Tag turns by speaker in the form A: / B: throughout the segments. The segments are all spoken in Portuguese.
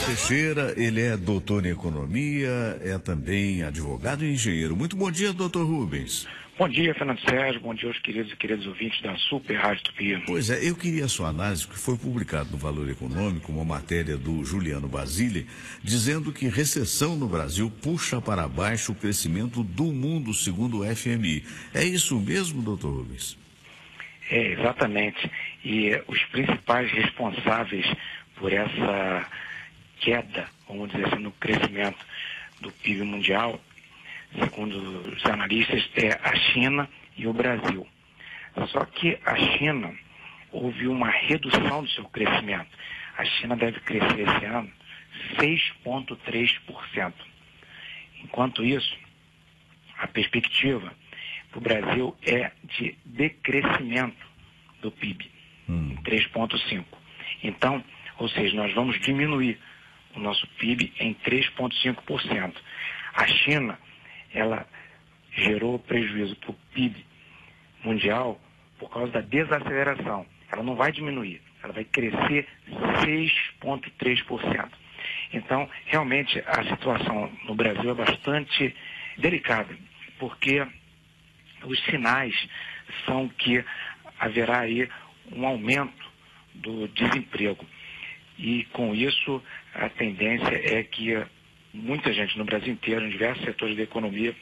A: Teixeira, ele é doutor em economia, é também advogado e engenheiro. Muito bom dia, doutor Rubens.
B: Bom dia, Fernando Sérgio. Bom dia aos queridos e queridos ouvintes da Super Rádio Tupi.
A: Pois é, eu queria a sua análise, que foi publicado no Valor Econômico, uma matéria do Juliano Basile, dizendo que recessão no Brasil puxa para baixo o crescimento do mundo, segundo o FMI. É isso mesmo, doutor Rubens?
B: É, exatamente. E os principais responsáveis por essa queda, vamos dizer assim, no crescimento do PIB mundial, segundo os analistas, é a China e o Brasil. Só que a China houve uma redução do seu crescimento. A China deve crescer esse ano 6,3%. Enquanto isso, a perspectiva para o Brasil é de decrescimento do PIB, em 3,5%. Então, ou seja, nós vamos diminuir o nosso PIB em 3,5%. A China, ela gerou prejuízo para o PIB mundial por causa da desaceleração. Ela não vai diminuir, ela vai crescer 6,3%. Então, realmente, a situação no Brasil é bastante delicada, porque os sinais são que haverá aí um aumento do desemprego. E, com isso, a tendência é que muita gente no Brasil inteiro, em diversos setores da economia,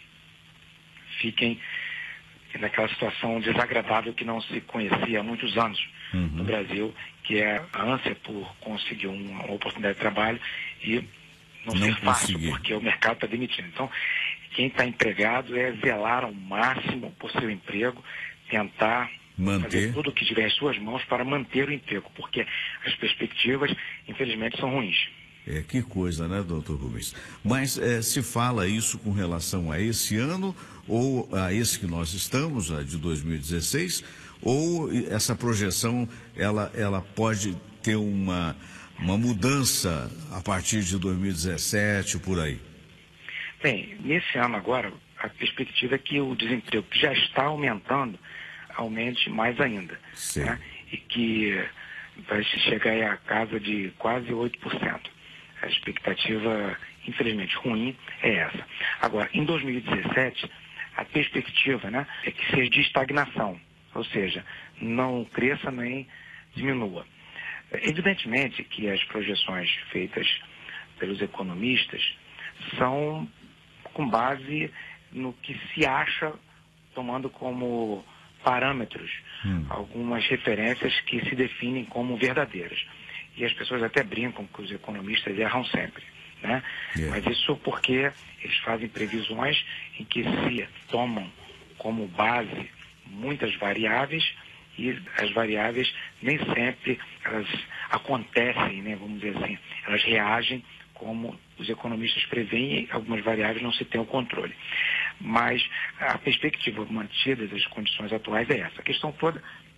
B: fiquem naquela situação desagradável que não se conhecia há muitos anos no Brasil, que é a ânsia por conseguir uma oportunidade de trabalho e não ser fácil, porque o mercado está demitindo. Então, quem está empregado é zelar ao máximo por seu emprego, tentar fazer tudo o que tiver em suas mãos para manter o emprego, porque as perspectivas, infelizmente, são ruins.
A: Que coisa, né, doutor Rubens? Mas se fala isso com relação a esse ano, ou a esse que nós estamos, a de 2016, ou essa projeção, ela pode ter uma mudança a partir de 2017, por aí?
B: Bem, nesse ano agora, a perspectiva é que o desemprego, que já está aumentando, aumente mais ainda, né? E que vai chegar à casa de quase 8%. A expectativa, infelizmente, ruim é essa. Agora, em 2017, a perspectiva, né, é que seja de estagnação, ou seja, não cresça nem diminua. Evidentemente que as projeções feitas pelos economistas são com base no que se acha, tomando como parâmetros algumas referências que se definem como verdadeiras. E as pessoas até brincam que os economistas erram sempre, né? Mas isso porque eles fazem previsões em que se tomam como base muitas variáveis e as variáveis nem sempre elas acontecem, né? Vamos dizer assim, elas reagem como os economistas preveem, algumas variáveis não se tem o controle. Mas a perspectiva mantida das condições atuais é essa. A questão toda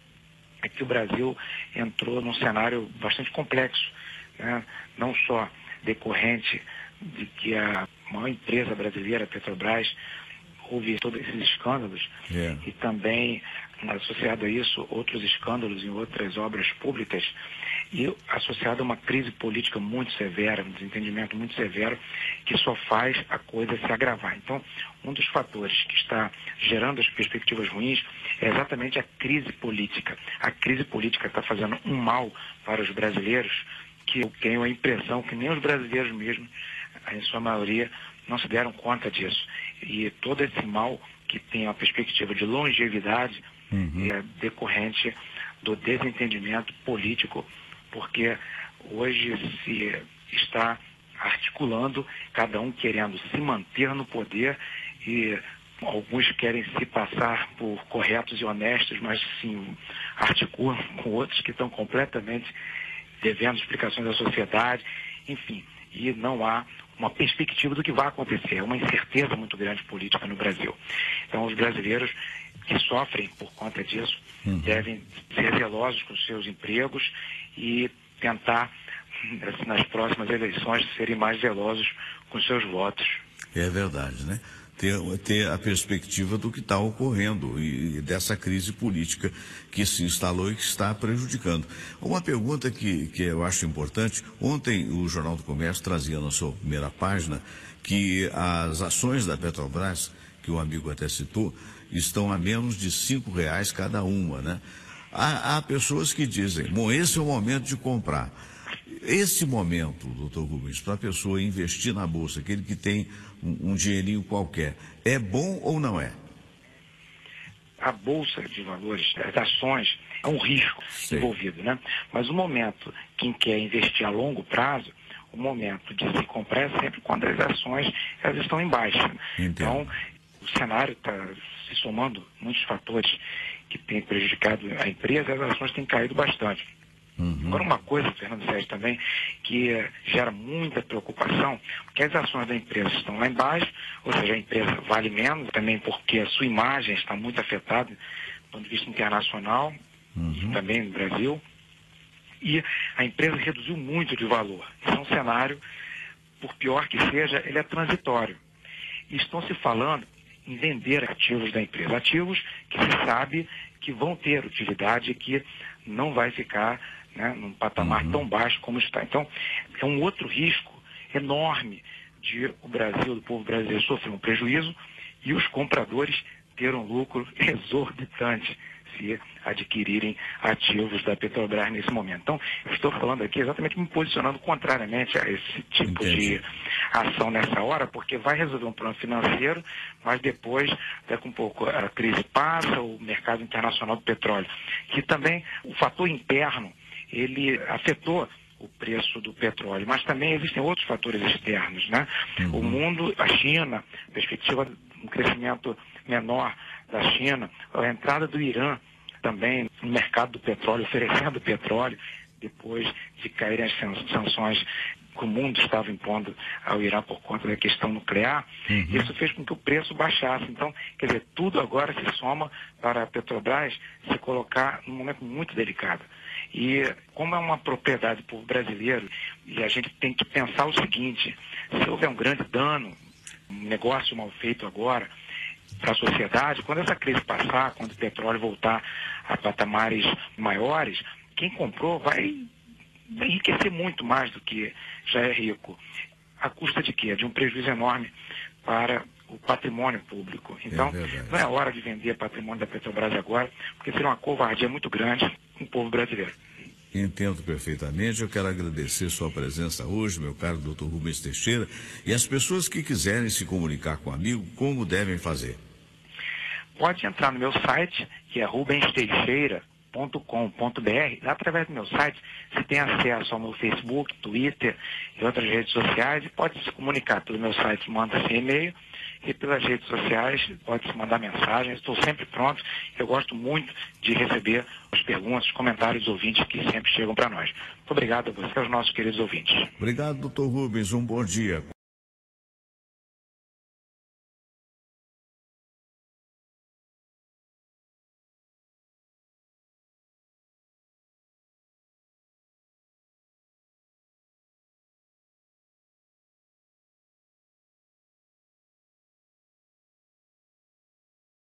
B: é que o Brasil entrou num cenário bastante complexo, né? Não só decorrente de que a maior empresa brasileira, a Petrobras, houve todos esses escândalos e também, associado a isso, outros escândalos em outras obras públicas e associado a uma crise política muito severa, um desentendimento muito severo, que só faz a coisa se agravar. Então, um dos fatores que está gerando as perspectivas ruins é exatamente a crise política. A crise política está fazendo um mal para os brasileiros, que eu tenho a impressão que nem os brasileiros mesmo, em sua maioria, não se deram conta disso. E todo esse mal que tem a perspectiva de longevidade é decorrente do desentendimento político, porque hoje se está articulando, cada um querendo se manter no poder e alguns querem se passar por corretos e honestos, mas se articulam com outros que estão completamente devendo explicações à sociedade, enfim, e não há uma perspectiva do que vai acontecer, é uma incerteza muito grande política no Brasil. Então, os brasileiros que sofrem por conta disso devem ser zelosos com os seus empregos e tentar, nas próximas eleições, serem mais zelosos com seus votos.
A: É verdade, né? Ter a perspectiva do que está ocorrendo e dessa crise política que se instalou e que está prejudicando. Uma pergunta que eu acho importante: ontem o Jornal do Comércio trazia na sua primeira página que as ações da Petrobras, que o amigo até citou, estão a menos de R$ 5 cada uma, né? Há pessoas que dizem, bom, esse é o momento de comprar. Esse momento, doutor Rubens, para a pessoa investir na Bolsa, aquele que tem um dinheirinho qualquer, é bom ou não é?
B: A Bolsa de Valores, as ações, é um risco envolvido, né? Mas o momento quem quer investir a longo prazo, o momento de se comprar é sempre quando as ações elas estão em baixa.
A: Entendo.
B: Então, o cenário está se somando muitos fatores que têm prejudicado a empresa, as ações têm caído bastante. Agora, uma coisa, Fernando Sérgio, também, que gera muita preocupação, porque as ações da empresa estão lá embaixo, ou seja, a empresa vale menos, também porque a sua imagem está muito afetada do ponto de vista internacional, e também no Brasil, e a empresa reduziu muito de valor. Esse é um cenário, por pior que seja, ele é transitório. E estão se falando em vender ativos da empresa, ativos que se sabe que vão ter utilidade e que não vai ficar, né, num patamar tão baixo como está. Então, é um outro risco enorme de o Brasil, do povo brasileiro, sofrer um prejuízo e os compradores ter um lucro exorbitante se adquirirem ativos da Petrobras nesse momento. Então, eu estou falando aqui exatamente me posicionando contrariamente a esse tipo de ação nessa hora, porque vai resolver um problema financeiro, mas depois, daqui um pouco, a crise passa, o mercado internacional do petróleo, que também o fator interno, ele afetou o preço do petróleo, mas também existem outros fatores externos, né? O mundo, a China, a perspectiva de um crescimento menor da China, a entrada do Irã também no mercado do petróleo, oferecendo petróleo, depois de caírem as sanções que o mundo estava impondo ao Irã por conta da questão nuclear, isso fez com que o preço baixasse. Então, quer dizer, tudo agora se soma para a Petrobras se colocar num momento muito delicado. E como é uma propriedade do povo brasileiro, e a gente tem que pensar o seguinte: se houver um grande dano, um negócio mal feito agora para a sociedade, quando essa crise passar, quando o petróleo voltar a patamares maiores, quem comprou vai enriquecer muito mais do que já é rico. À custa de quê? De um prejuízo enorme para o patrimônio público. Então, não é hora de vender patrimônio da Petrobras agora, porque seria uma covardia muito grande com o povo brasileiro.
A: Entendo perfeitamente. Eu quero agradecer sua presença hoje, meu caro doutor Rubens Teixeira, e as pessoas que quiserem se comunicar com o amigo, como devem fazer?
B: Pode entrar no meu site, que é rubensteixeira.com.br. Através do meu site, você tem acesso ao meu Facebook, Twitter e outras redes sociais, e pode se comunicar pelo meu site, manda-se e-mail, e pelas redes sociais pode se mandar mensagem. Estou sempre pronto. Eu gosto muito de receber as perguntas, os comentários dos ouvintes que sempre chegam para nós. Muito obrigado a você e aos nossos queridos ouvintes.
A: Obrigado, doutor Rubens. Um bom dia.